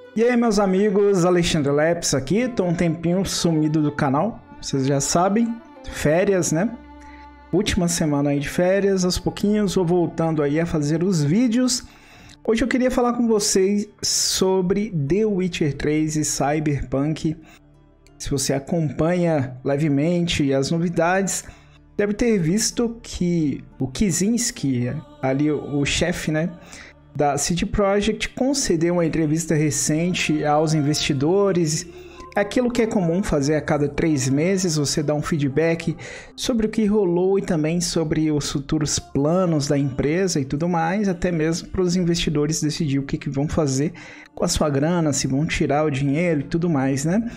E aí, meus amigos, Alexandre Leps aqui, tô um tempinho sumido do canal, vocês já sabem, férias, né? Última semana aí de férias, aos pouquinhos vou voltando aí a fazer os vídeos. Hoje eu queria falar com vocês sobre The Witcher 3 e Cyberpunk. Se você acompanha levemente as novidades, deve ter visto que o Kaczynski, ali o chefe, né, da CD Projekt, concedeu uma entrevista recente aos investidores. Aquilo que é comum fazer a cada 3 meses, você dá um feedback sobre o que rolou e também sobre os futuros planos da empresa e tudo mais, até mesmo para os investidores decidir o que vão fazer com a sua grana, se vão tirar o dinheiro e tudo mais, né?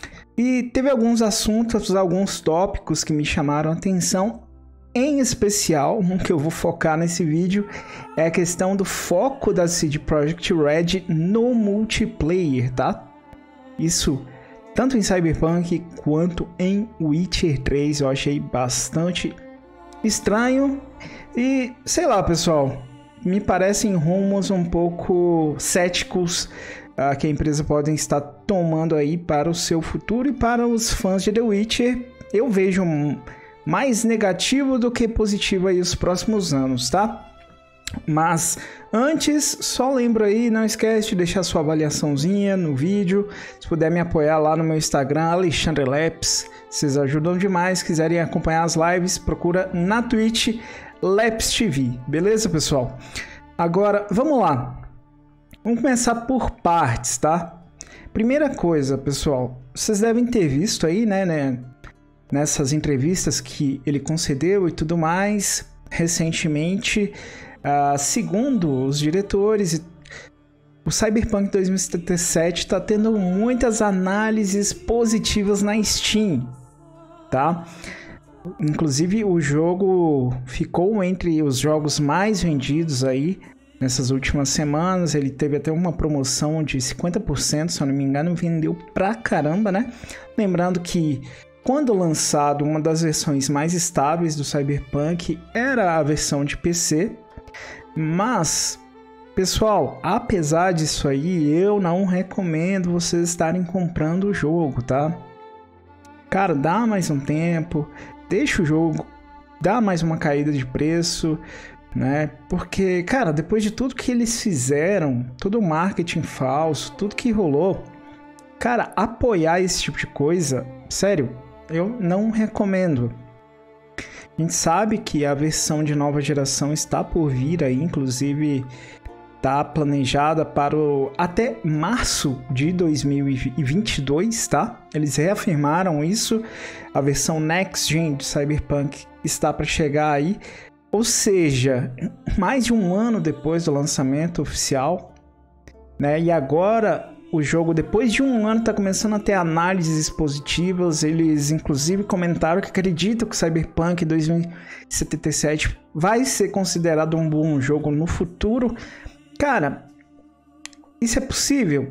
E teve alguns assuntos, alguns tópicos que me chamaram a atenção. Em especial, um que eu vou focar nesse vídeo é a questão do foco da CD Projekt Red no multiplayer, tá? Isso tanto em Cyberpunk quanto em Witcher 3 eu achei bastante estranho e, sei lá, pessoal, me parecem rumos um pouco céticos que a empresa pode estar tomando aí para o seu futuro e para os fãs de The Witcher. Eu vejo mais negativo do que positivo aí os próximos anos, tá? Mas antes, só lembra aí, não esquece de deixar sua avaliaçãozinha no vídeo. Se puder me apoiar lá no meu Instagram, Alexandre Leps, vocês ajudam demais. Se quiserem acompanhar as lives, procura na Twitch Leps TV, beleza, pessoal? Agora, vamos lá. Vamos começar por partes, tá? Primeira coisa, pessoal, vocês devem ter visto aí, né, nessas entrevistas que ele concedeu e tudo mais, recentemente, segundo os diretores, o Cyberpunk 2077 está tendo muitas análises positivas na Steam, tá? Inclusive, o jogo ficou entre os jogos mais vendidos aí nessas últimas semanas. Ele teve até uma promoção de 50%, se eu não me engano, vendeu pra caramba, né? Lembrando que quando lançado, uma das versões mais estáveis do Cyberpunk era a versão de PC. Mas, pessoal, apesar disso aí, eu não recomendo vocês estarem comprando o jogo, tá? Cara, dá mais um tempo, deixa o jogo, dá mais uma caída de preço, né? Porque, cara, depois de tudo que eles fizeram, todo o marketing falso, tudo que rolou, cara, apoiar esse tipo de coisa, sério, eu não recomendo. A gente sabe que a versão de nova geração está por vir aí, inclusive está planejada para até março de 2022, tá? Eles reafirmaram isso. A versão Next Gen de Cyberpunk está para chegar aí. Ou seja, mais de um ano depois do lançamento oficial, né? E agora o jogo, depois de um ano, está começando a ter análises positivas. Eles, inclusive, comentaram que acreditam que Cyberpunk 2077 vai ser considerado um bom jogo no futuro. Cara, isso é possível?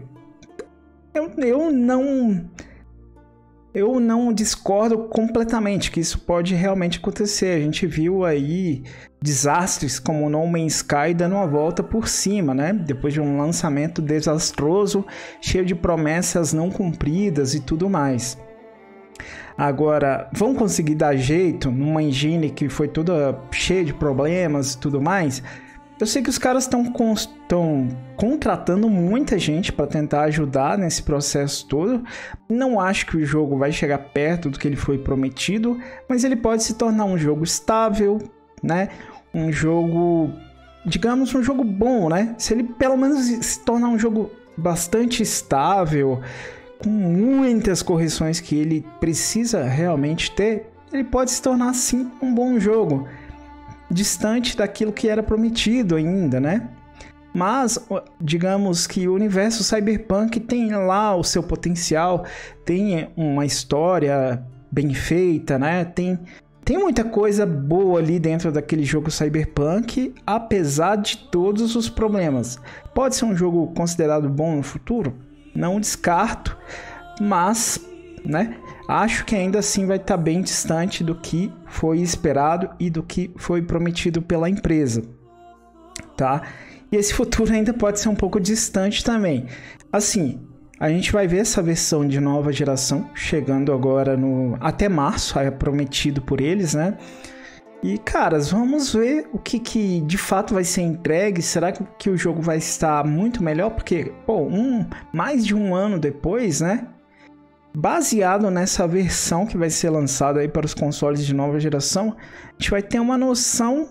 Eu não discordo completamente que isso pode realmente acontecer. A gente viu aí desastres como No Man's Sky dando uma volta por cima, né? Depois de um lançamento desastroso, cheio de promessas não cumpridas e tudo mais. Agora, vão conseguir dar jeito numa engine que foi toda cheia de problemas e tudo mais? Eu sei que os caras estão contratando muita gente para tentar ajudar nesse processo todo. Não acho que o jogo vai chegar perto do que ele foi prometido, mas ele pode se tornar um jogo estável, né? Um jogo, digamos, um jogo bom, né? Se ele pelo menos se tornar um jogo bastante estável, com muitas correções que ele precisa realmente ter, ele pode se tornar, sim, um bom jogo. Distante daquilo que era prometido ainda, né? Mas, digamos que o universo Cyberpunk tem lá o seu potencial, tem uma história bem feita, né? Tem muita coisa boa ali dentro daquele jogo Cyberpunk, apesar de todos os problemas. Pode ser um jogo considerado bom no futuro? Não descarto, mas, né? Acho que ainda assim vai estar bem distante do que foi esperado e do que foi prometido pela empresa, tá? E esse futuro ainda pode ser um pouco distante também. Assim, a gente vai ver essa versão de nova geração chegando agora até março, é prometido por eles, né? E, caras, vamos ver o que de fato vai ser entregue. Será que o jogo vai estar muito melhor? Porque, pô, mais de um ano depois, né? Baseado nessa versão que vai ser lançada aí para os consoles de nova geração, a gente vai ter uma noção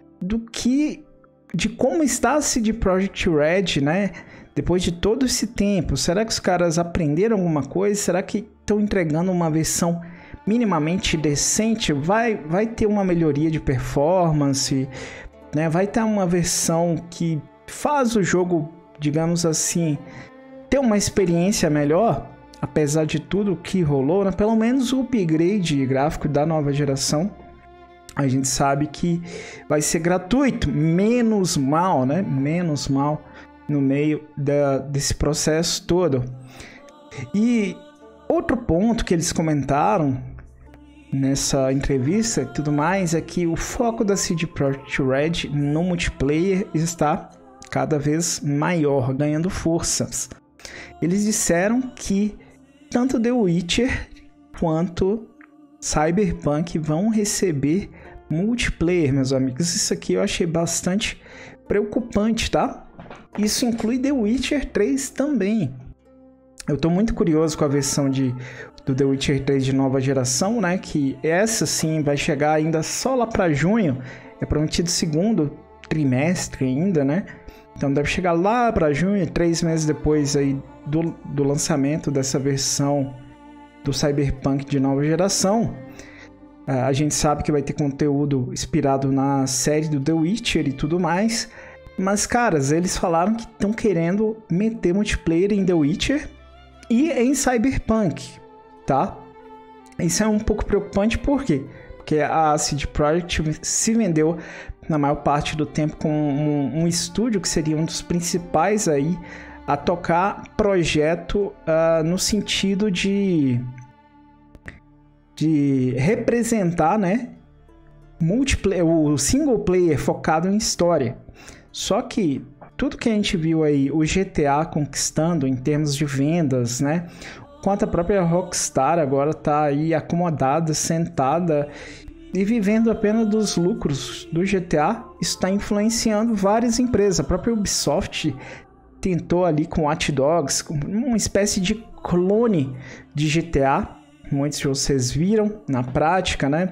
de como está a CD Projekt Red, né? Depois de todo esse tempo. Será que os caras aprenderam alguma coisa? Será que estão entregando uma versão minimamente decente? Vai ter uma melhoria de performance, né? Vai ter uma versão que faz o jogo, digamos assim, ter uma experiência melhor, apesar de tudo que rolou, né? Pelo menos o upgrade gráfico da nova geração, a gente sabe que vai ser gratuito, menos mal, né? Menos mal no meio desse processo todo. E outro ponto que eles comentaram nessa entrevista e tudo mais é que o foco da CD Projekt Red no multiplayer está cada vez maior, ganhando forças. Eles disseram que tanto The Witcher quanto Cyberpunk vão receber multiplayer, meus amigos. Isso aqui eu achei bastante preocupante, tá? Isso inclui The Witcher 3 também. Eu tô muito curioso com a versão do The Witcher 3 de nova geração, né? Que essa sim vai chegar ainda só lá para junho. É prometido segundo trimestre ainda, né? Então deve chegar lá para junho, 3 meses depois aí do lançamento dessa versão do Cyberpunk de nova geração. A gente sabe que vai ter conteúdo inspirado na série do The Witcher e tudo mais. Mas, caras, eles falaram que estão querendo meter multiplayer em The Witcher e em Cyberpunk, tá? Isso é um pouco preocupante, por quê? Porque a CD Projekt se vendeu na maior parte do tempo como um estúdio que seria um dos principais aí a tocar projeto no sentido de representar, né, o single player focado em história. Só que tudo que a gente viu aí, o GTA conquistando em termos de vendas, né? Enquanto a própria Rockstar agora está aí acomodada, sentada e vivendo apenas dos lucros do GTA, isso está influenciando várias empresas. A própria Ubisoft tentou ali com Watch Dogs, uma espécie de clone de GTA. Muitos de vocês viram na prática, né?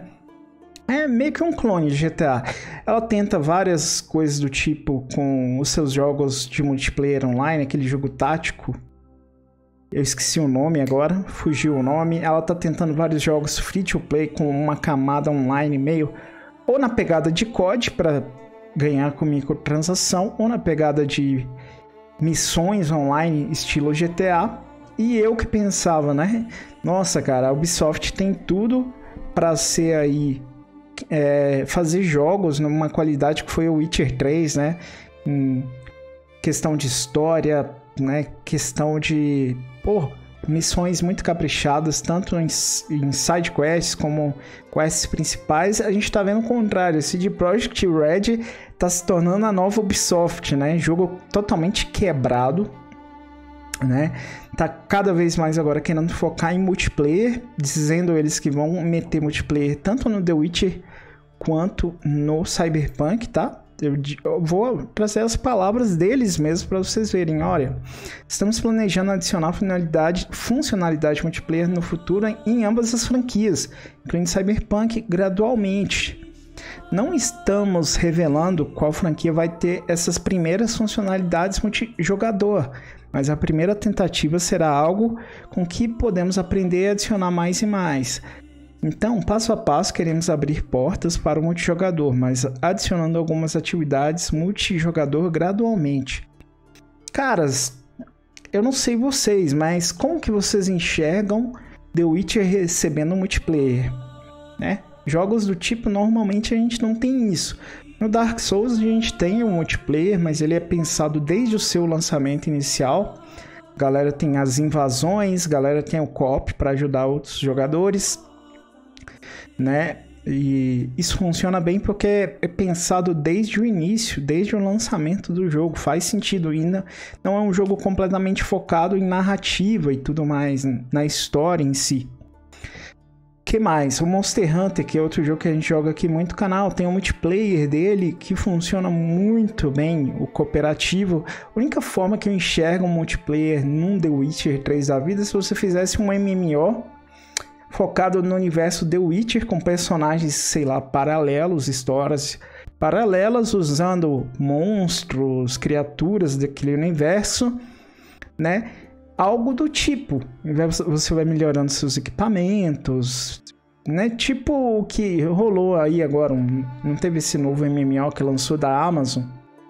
É meio que um clone de GTA. Ela tenta várias coisas do tipo com os seus jogos de multiplayer online, aquele jogo tático. Eu esqueci o nome agora, fugiu o nome. Ela tá tentando vários jogos free to play com uma camada online meio ou na pegada de COD para ganhar com microtransação, ou na pegada de missões online estilo GTA. E eu que pensava, né? Nossa, cara, a Ubisoft tem tudo para ser aí fazer jogos numa qualidade que foi o Witcher 3, né? Em questão de história, né? Questão de missões muito caprichadas, tanto em side quests como quests principais. A gente tá vendo o contrário. A CD Projekt Red tá se tornando a nova Ubisoft, né? Jogo totalmente quebrado, né? Tá cada vez mais agora querendo focar em multiplayer, dizendo eles que vão meter multiplayer tanto no The Witcher quanto no Cyberpunk, tá? Eu vou trazer as palavras deles mesmo para vocês verem. Olha, estamos planejando adicionar funcionalidade multiplayer no futuro em ambas as franquias, incluindo Cyberpunk gradualmente. Não estamos revelando qual franquia vai ter essas primeiras funcionalidades multijogador, mas a primeira tentativa será algo com que podemos aprender e adicionar mais e mais. Então, passo a passo, queremos abrir portas para o multijogador, mas adicionando algumas atividades multijogador gradualmente. Caras, eu não sei vocês, mas como que vocês enxergam The Witcher recebendo multiplayer, né? Jogos do tipo, normalmente a gente não tem isso. No Dark Souls a gente tem o multiplayer, mas ele é pensado desde o seu lançamento inicial. A galera tem as invasões, a galera tem o co-op para ajudar outros jogadores, né? E isso funciona bem porque é pensado desde o início, desde o lançamento do jogo. Faz sentido ainda. Não é um jogo completamente focado em narrativa e tudo mais, na história em si. Que mais? O Monster Hunter, que é outro jogo que a gente joga aqui muito no canal, tem um multiplayer dele que funciona muito bem, o cooperativo. A única forma que eu enxergo um multiplayer num The Witcher 3 da vida é se você fizesse um MMO focado no universo The Witcher, com personagens, sei lá, paralelos, histórias paralelas, usando monstros, criaturas daquele universo, né? Algo do tipo. Você vai melhorando seus equipamentos, né? Tipo o que rolou aí agora. Não teve esse novo MMO que lançou da Amazon?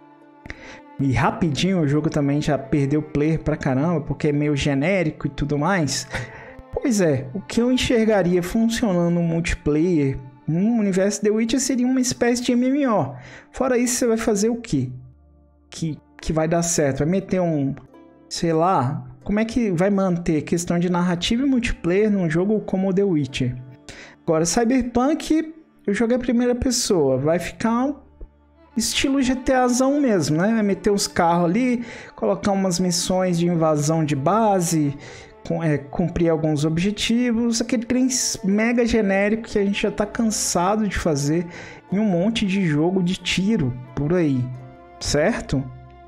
E rapidinho o jogo também já perdeu player pra caramba, porque é meio genérico e tudo mais. Pois é, o que eu enxergaria funcionando no multiplayer no universo The Witcher seria uma espécie de MMO. Fora isso, você vai fazer o quê? Que vai dar certo? Vai meter sei lá, como é que vai manter questão de narrativa e multiplayer num jogo como o The Witcher? Agora, Cyberpunk, eu joguei a primeira pessoa, vai ficar estilo GTAzão mesmo, né? Vai meter os carros ali, colocar umas missões de invasão de base, cumprir alguns objetivos, aquele trem mega genérico que a gente já tá cansado de fazer em um monte de jogo de tiro por aí, certo?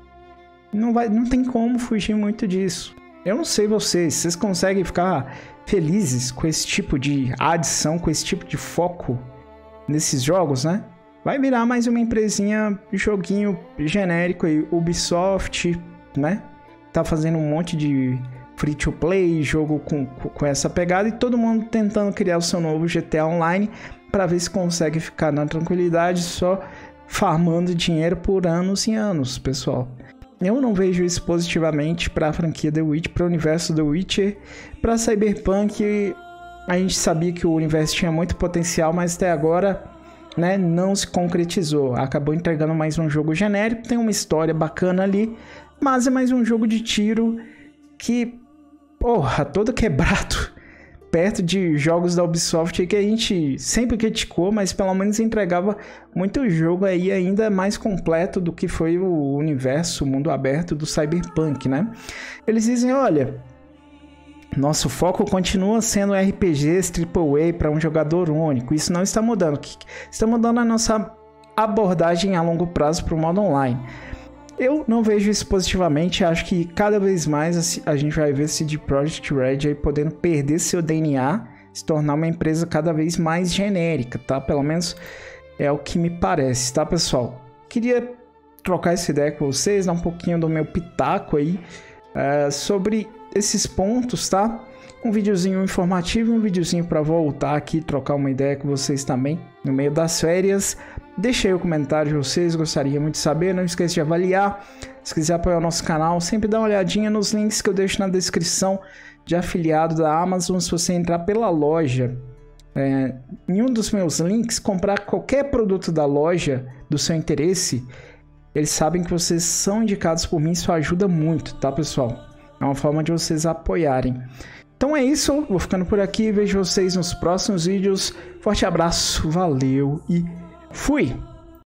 Não tem como fugir muito disso. Eu não sei vocês conseguem ficar felizes com esse tipo de adição, com esse tipo de foco nesses jogos, né? Vai virar mais uma empresinha, joguinho genérico aí, Ubisoft, né? Tá fazendo um monte de free to play, jogo com essa pegada, e todo mundo tentando criar o seu novo GTA Online para ver se consegue ficar na tranquilidade só farmando dinheiro por anos e anos, pessoal. Eu não vejo isso positivamente para a franquia The Witcher, para o universo The Witcher. Para Cyberpunk, a gente sabia que o universo tinha muito potencial, mas até agora, né, não se concretizou. Acabou entregando mais um jogo genérico, tem uma história bacana ali, mas é mais um jogo de tiro que, porra, todo quebrado, perto de jogos da Ubisoft que a gente sempre criticou, mas pelo menos entregava muito jogo aí ainda mais completo do que foi o universo, o mundo aberto do Cyberpunk, né? Eles dizem, olha, nosso foco continua sendo RPGs AAA para um jogador único, isso não está mudando. Está mudando a nossa abordagem a longo prazo para o modo online. Eu não vejo isso positivamente, acho que cada vez mais a gente vai ver esse CD Projekt Red aí podendo perder seu DNA, se tornar uma empresa cada vez mais genérica, tá? Pelo menos é o que me parece, tá, pessoal? Queria trocar essa ideia com vocês, dar um pouquinho do meu pitaco aí sobre esses pontos, tá? Um videozinho informativo, um videozinho para voltar aqui, trocar uma ideia com vocês também no meio das férias. Deixa aí o comentário de vocês, gostaria muito de saber. Não esqueça de avaliar. Se quiser apoiar o nosso canal, sempre dá uma olhadinha nos links que eu deixo na descrição de afiliado da Amazon. Se você entrar pela loja, em um dos meus links, comprar qualquer produto da loja do seu interesse, eles sabem que vocês são indicados por mim, isso ajuda muito, tá, pessoal? É uma forma de vocês apoiarem. Então é isso, vou ficando por aqui, vejo vocês nos próximos vídeos. Forte abraço, valeu e fui!